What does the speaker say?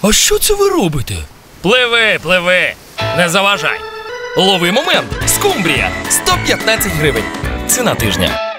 А що це ви робите? Пливи, пливи, не заважай. Лови момент. Скумбрія. 115 гривень. Ціна тижня.